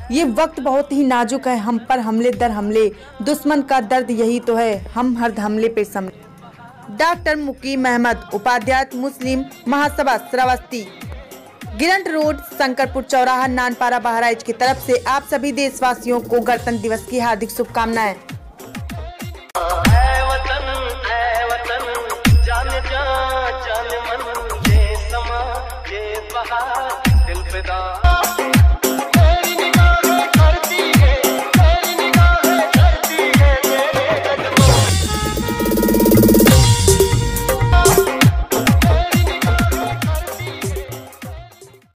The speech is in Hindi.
ये वक्त बहुत ही नाजुक है, हम पर हमले दर हमले, दुश्मन का दर्द यही तो है, हम हर हमले पे संभले। डॉक्टर मुकीम अहमद, उपाध्यक्ष मुस्लिम महासभा श्रावस्ती, गिरंट रोड, शंकरपुर चौराहा, नानपारा, बहराइच की तरफ से आप सभी देशवासियों को गणतंत्र दिवस की हार्दिक शुभकामनाएं।